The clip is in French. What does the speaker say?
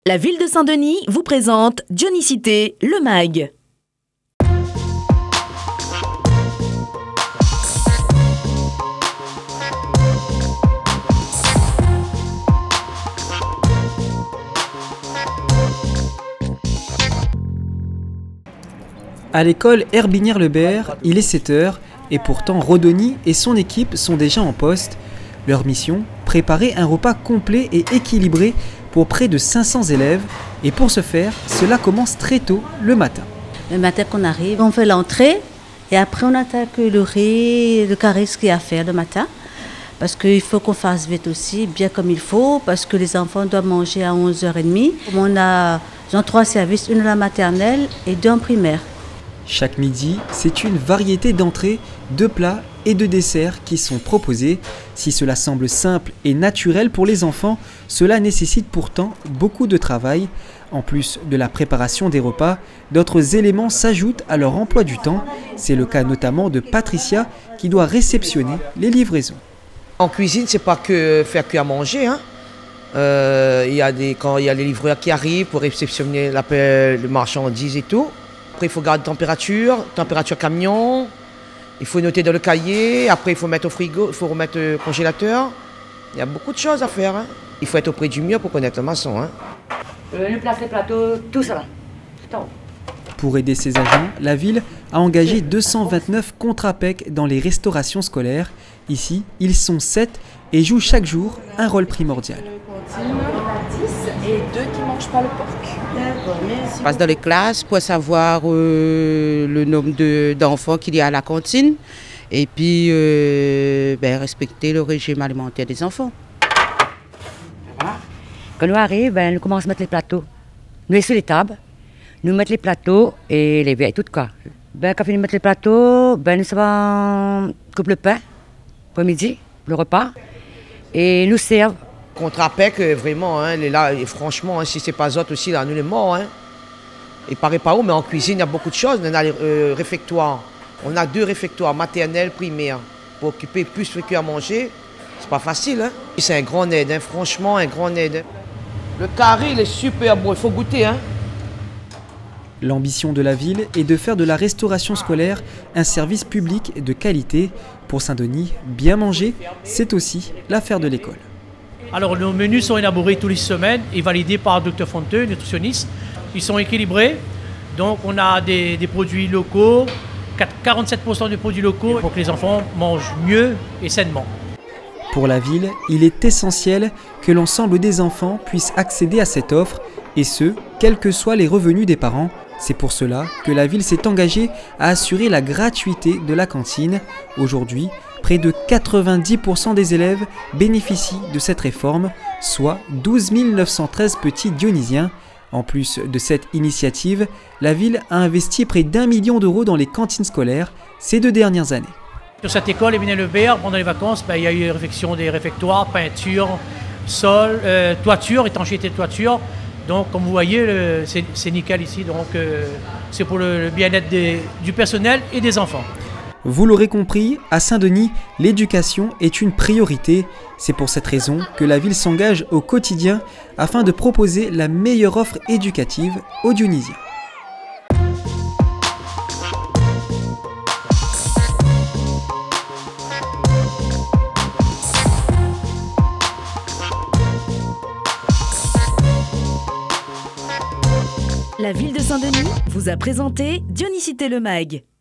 La ville de Saint-Denis vous présente Dionysité, le MAG. À l'école Herbinière-le-Bert, il est 7 h et pourtant Rodoni et son équipe sont déjà en poste. Leur mission, préparer un repas complet et équilibré pour près de 500 élèves. Et pour ce faire, cela commence très tôt le matin. Le matin qu'on arrive, on fait l'entrée et après on attaque le riz, le carré, ce qu'il y a à faire le matin. Parce qu'il faut qu'on fasse vite aussi, bien comme il faut, parce que les enfants doivent manger à 11h30. On a 3 services, une à la maternelle et 2 en primaire. Chaque midi, c'est une variété d'entrées, de plats et de desserts qui sont proposés. Si cela semble simple et naturel pour les enfants, cela nécessite pourtant beaucoup de travail. En plus de la préparation des repas, d'autres éléments s'ajoutent à leur emploi du temps. C'est le cas notamment de Patricia qui doit réceptionner les livraisons. En cuisine, c'est pas que faire que à manger, hein. Quand il y a les livreurs qui arrivent pour réceptionner les marchandises et tout. Après, il faut garder température camion. Il faut noter dans le cahier. Après, il faut mettre au frigo, il faut remettre au congélateur. Il y a beaucoup de choses à faire, hein. Il faut être auprès du mur pour connaître le maçon, hein. Le place, les plateaux, tout ça là. Tout en haut. Pour aider ses agents, la ville a engagé 229 contre-APEC dans les restaurations scolaires. Ici, ils sont 7 et jouent chaque jour un rôle primordial. On a 10 et 2 qui ne mangent pas le porc. On passe dans les classes pour savoir le nombre d'enfants qu'il y a à la cantine et puis respecter le régime alimentaire des enfants. Voilà. Quand nous arrivons, nous commençons à mettre les plateaux. Nous laissons les tables, nous mettons les plateaux et les verres, tout quoi. Quand on finit de mettre les plateaux, nous savons couper le pain pour midi, le repas, et nous servent. Contre-APEC, vraiment, hein, là, et franchement, hein, si c'est pas autre aussi, là, nous les morts. Hein. Il paraît pas où, mais en cuisine, il y a beaucoup de choses. On a les réfectoires. On a 2 réfectoires, maternelle, primaire, pour occuper plus que à manger. C'est pas facile, hein. C'est un grand aide, hein, franchement, un grand aide. Le carré, il est super bon, il faut goûter, hein. L'ambition de la ville est de faire de la restauration scolaire un service public de qualité. Pour Saint-Denis, bien manger, c'est aussi l'affaire de l'école. Alors nos menus sont élaborés toutes les semaines et validés par Dr Fonteux, nutritionniste. Ils sont équilibrés, donc on a des produits locaux, 47% de produits locaux pour que les enfants mangent mieux et sainement. Pour la ville, il est essentiel que l'ensemble des enfants puissent accéder à cette offre, et ce, quels que soient les revenus des parents. C'est pour cela que la ville s'est engagée à assurer la gratuité de la cantine. Aujourd'hui, près de 90% des élèves bénéficient de cette réforme, soit 12 913 petits dionysiens. En plus de cette initiative, la ville a investi près d'1 million d'euros dans les cantines scolaires ces 2 dernières années. Sur cette école, Herbinière-le-Bert, pendant les vacances, il y a eu réfection des réfectoires, peinture, sol, toiture, étanchéité de toiture. Donc, comme vous voyez, c'est nickel ici. Donc, c'est pour le bien-être du personnel et des enfants. Vous l'aurez compris, à Saint-Denis, l'éducation est une priorité. C'est pour cette raison que la ville s'engage au quotidien afin de proposer la meilleure offre éducative aux Dionysiens. La ville de Saint-Denis vous a présenté Dionysité, le MAG.